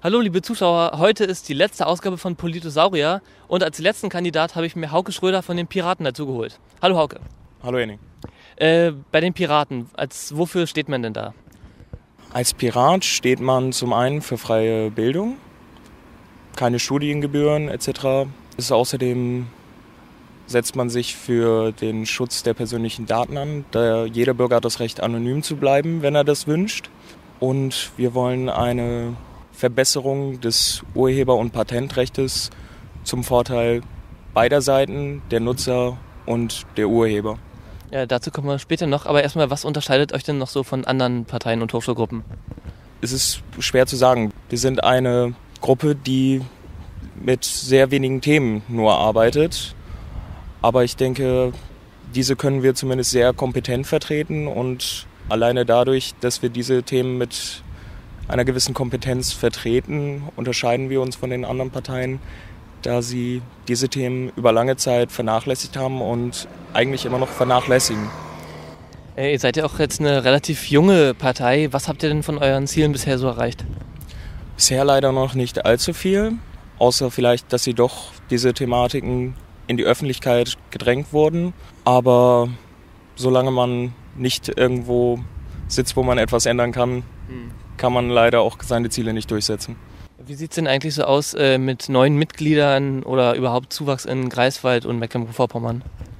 Hallo liebe Zuschauer, heute ist die letzte Ausgabe von Politosaurier und als letzten Kandidat habe ich mir Hauke Schröder von den Piraten dazugeholt. Hallo Hauke. Hallo Henning. Bei den Piraten, wofür steht man denn da? Als Pirat steht man zum einen für freie Bildung, keine Studiengebühren etc. Außerdem setzt man sich für den Schutz der persönlichen Daten an, da jeder Bürger hat das Recht, anonym zu bleiben, wenn er das wünscht. Und wir wollen eine Verbesserung des Urheber- und Patentrechtes zum Vorteil beider Seiten, der Nutzer und der Urheber. Ja, dazu kommen wir später noch, aber erstmal, was unterscheidet euch denn noch so von anderen Parteien und Hochschulgruppen? Es ist schwer zu sagen. Wir sind eine Gruppe, die mit sehr wenigen Themen nur arbeitet. Aber ich denke, diese können wir zumindest sehr kompetent vertreten und alleine dadurch, dass wir diese Themen mit einer gewissen Kompetenz vertreten, unterscheiden wir uns von den anderen Parteien, da sie diese Themen über lange Zeit vernachlässigt haben und eigentlich immer noch vernachlässigen. Ihr seid ja auch jetzt eine relativ junge Partei. Was habt ihr denn von euren Zielen bisher so erreicht? Bisher leider noch nicht allzu viel, außer vielleicht, dass sie doch diese Thematiken in die Öffentlichkeit gedrängt wurden. Aber solange man nicht irgendwo sitzt, wo man etwas ändern kann, kann man leider auch seine Ziele nicht durchsetzen. Wie sieht es denn eigentlich so aus mit neuen Mitgliedern oder überhaupt Zuwachs in Greifswald und Mecklenburg-Vorpommern?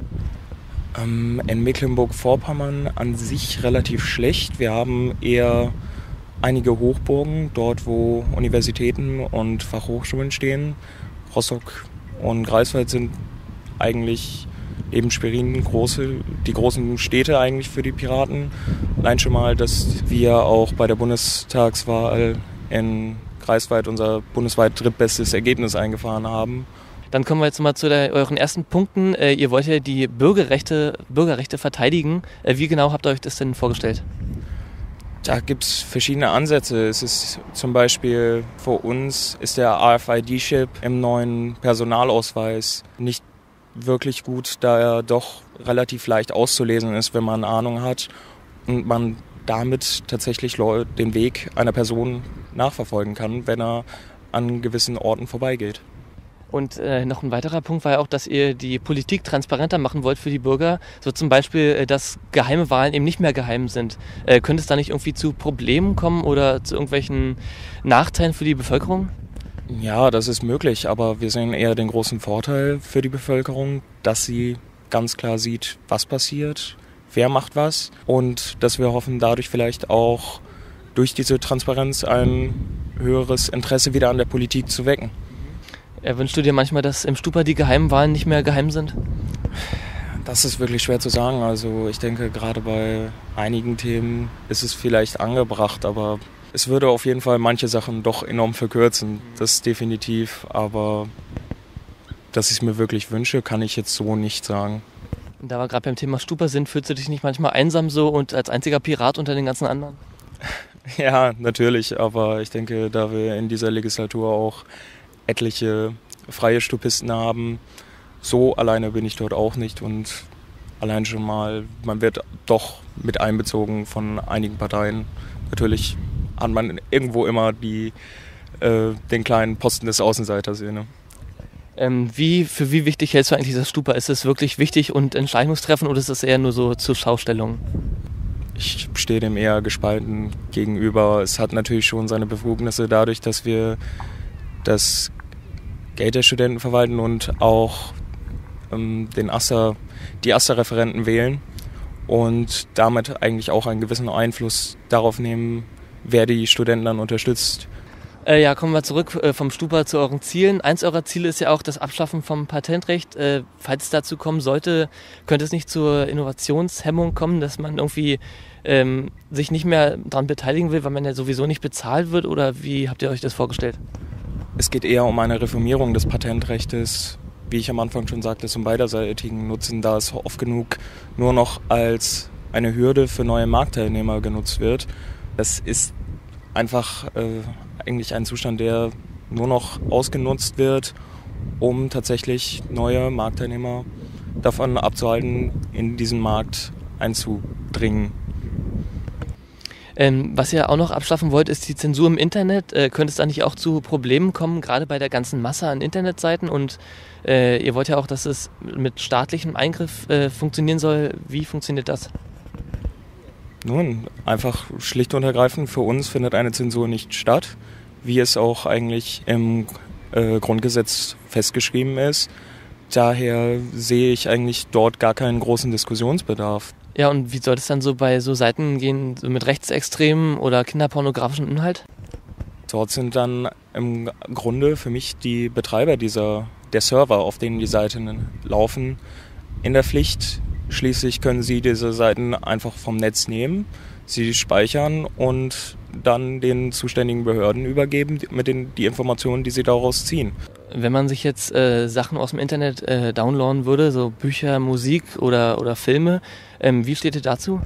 In Mecklenburg-Vorpommern an sich relativ schlecht. Wir haben eher einige Hochburgen, dort wo Universitäten und Fachhochschulen stehen. Rostock und Greifswald sind eigentlich neben Schwerin die großen Städte eigentlich für die Piraten. Allein schon mal, dass wir auch bei der Bundestagswahl in Greifswald unser bundesweit drittbestes Ergebnis eingefahren haben. Dann kommen wir jetzt mal zu euren ersten Punkten. Ihr wollt ja die Bürgerrechte verteidigen. Wie genau habt ihr euch das denn vorgestellt? Da gibt es verschiedene Ansätze. Es ist zum Beispiel für uns ist der RFID-Chip im neuen Personalausweis nicht wirklich gut, da er doch relativ leicht auszulesen ist, wenn man Ahnung hat und man damit tatsächlich den Weg einer Person nachverfolgen kann, wenn er an gewissen Orten vorbeigeht. Und noch ein weiterer Punkt war ja auch, dass ihr die Politik transparenter machen wollt für die Bürger. So zum Beispiel, dass geheime Wahlen eben nicht mehr geheim sind. Könnte es da nicht irgendwie zu Problemen kommen oder zu irgendwelchen Nachteilen für die Bevölkerung? Ja, das ist möglich, aber wir sehen eher den großen Vorteil für die Bevölkerung, dass sie ganz klar sieht, was passiert, wer macht was und dass wir hoffen, dadurch vielleicht auch durch diese Transparenz ein höheres Interesse wieder an der Politik zu wecken. Wünschst du dir manchmal, dass im Stupa die geheimen Wahlen nicht mehr geheim sind? Das ist wirklich schwer zu sagen. Also ich denke, gerade bei einigen Themen ist es vielleicht angebracht, aber es würde auf jeden Fall manche Sachen doch enorm verkürzen. Das definitiv, aber dass ich es mir wirklich wünsche, kann ich jetzt so nicht sagen. Und da wir gerade beim Thema Stupa sind, fühlst du dich nicht manchmal einsam so und als einziger Pirat unter den ganzen anderen? Ja, natürlich, aber ich denke, da wir in dieser Legislatur auch etliche freie Stupisten haben, so alleine bin ich dort auch nicht und allein schon mal, man wird doch mit einbezogen von einigen Parteien. Natürlich hat man irgendwo immer den kleinen Posten des Außenseiters inne. Für wie wichtig hältst du eigentlich das Stupa? Ist es wirklich wichtig und Entscheidungstreffen oder ist es eher nur so zur Schaustellung? Ich stehe dem eher gespalten gegenüber. Es hat natürlich schon seine Befugnisse dadurch, dass wir das Geld der Studenten verwalten und auch die AStA-Referenten wählen und damit eigentlich auch einen gewissen Einfluss darauf nehmen, wer die Studenten dann unterstützt. Ja, kommen wir zurück vom Stupa zu euren Zielen. Eins eurer Ziele ist ja auch das Abschaffen vom Patentrecht. Falls es dazu kommen sollte, könnte es nicht zur Innovationshemmung kommen, dass man irgendwie sich nicht mehr daran beteiligen will, weil man ja sowieso nicht bezahlt wird? Oder wie habt ihr euch das vorgestellt? Es geht eher um eine Reformierung des Patentrechtes, wie ich am Anfang schon sagte, zum beiderseitigen Nutzen, da es oft genug nur noch als eine Hürde für neue Marktteilnehmer genutzt wird. Das ist einfach eigentlich ein Zustand, der nur noch ausgenutzt wird, um tatsächlich neue Marktteilnehmer davon abzuhalten, in diesen Markt einzudringen. Was ihr auch noch abschaffen wollt, ist die Zensur im Internet. Könnte es da nicht auch zu Problemen kommen, gerade bei der ganzen Masse an Internetseiten? Und ihr wollt ja auch, dass es mit staatlichem Eingriff funktionieren soll. Wie funktioniert das? Nun, einfach schlicht und ergreifend, für uns findet eine Zensur nicht statt, wie es auch eigentlich im Grundgesetz festgeschrieben ist. Daher sehe ich eigentlich dort gar keinen großen Diskussionsbedarf. Ja, und wie soll es dann so bei so Seiten gehen, so mit rechtsextremen oder kinderpornografischem Inhalt? Dort sind dann im Grunde für mich die Betreiber der Server, auf denen die Seiten laufen, in der Pflicht. Schließlich können sie diese Seiten einfach vom Netz nehmen, sie speichern und dann den zuständigen Behörden übergeben mit die Informationen, die sie daraus ziehen. Wenn man sich jetzt Sachen aus dem Internet downloaden würde, so Bücher, Musik oder Filme, wie steht ihr dazu?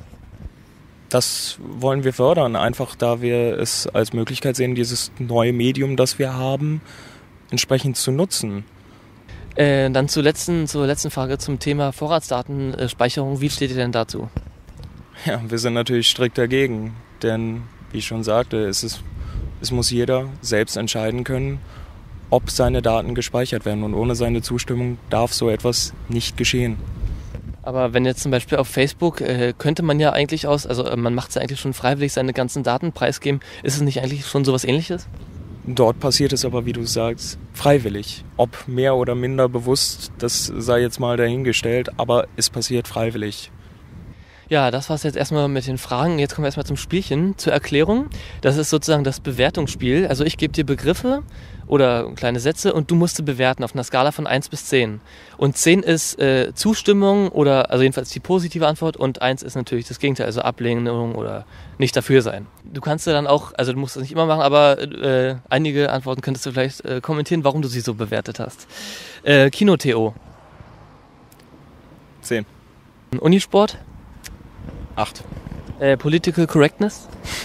Das wollen wir fördern, einfach da wir es als Möglichkeit sehen, dieses neue Medium, das wir haben, entsprechend zu nutzen. Dann zur letzten Frage zum Thema Vorratsdatenspeicherung. Wie steht ihr denn dazu? Ja, wir sind natürlich strikt dagegen, denn wie ich schon sagte, es muss jeder selbst entscheiden können, ob seine Daten gespeichert werden, und ohne seine Zustimmung darf so etwas nicht geschehen. Aber wenn jetzt zum Beispiel auf Facebook, könnte man ja eigentlich man macht es ja eigentlich schon freiwillig, seine ganzen Daten preisgeben. Ist es nicht eigentlich schon sowas Ähnliches? Dort passiert es aber, wie du sagst, freiwillig. Ob mehr oder minder bewusst, das sei jetzt mal dahingestellt, aber es passiert freiwillig. Ja, das war's jetzt erstmal mit den Fragen. Jetzt kommen wir erstmal zum Spielchen, zur Erklärung. Das ist sozusagen das Bewertungsspiel. Also ich gebe dir Begriffe oder kleine Sätze und du musst sie bewerten auf einer Skala von 1 bis 10. Und 10 ist Zustimmung oder also jedenfalls die positive Antwort und 1 ist natürlich das Gegenteil, also Ablehnung oder nicht dafür sein. Du kannst dann auch, also du musst das nicht immer machen, aber einige Antworten könntest du vielleicht kommentieren, warum du sie so bewertet hast. Kino-TO. 10. Unisport. 8. Political Correctness?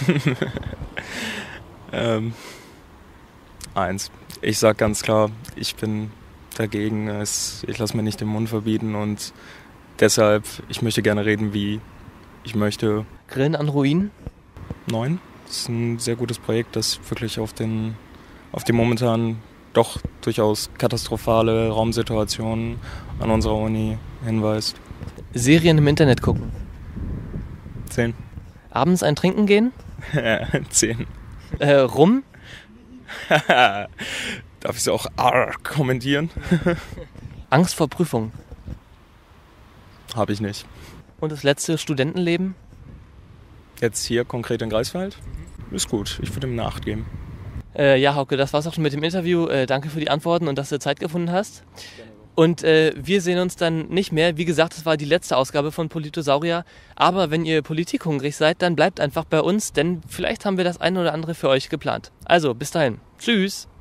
1. Ich sag ganz klar, ich bin dagegen. Ich lasse mir nicht den Mund verbieten und deshalb, ich möchte gerne reden, wie ich möchte. Grillen an Ruinen? 9. Das ist ein sehr gutes Projekt, das wirklich auf die momentan doch durchaus katastrophale Raumsituationen an unserer Uni hinweist. Serien im Internet gucken? 10. Abends ein Trinken gehen? 10. Rum? Darf ich es auch kommentieren? Angst vor Prüfungen? Habe ich nicht. Und das letzte, Studentenleben? Jetzt hier konkret in Greifswald? Ist gut, ich würde ihm eine 8 geben. Ja, Hauke, das war's auch schon mit dem Interview. Danke für die Antworten und dass du Zeit gefunden hast. Und wir sehen uns dann nicht mehr. Wie gesagt, das war die letzte Ausgabe von Politosaurier. Aber wenn ihr politikhungrig seid, dann bleibt einfach bei uns, denn vielleicht haben wir das eine oder andere für euch geplant. Also, bis dahin. Tschüss.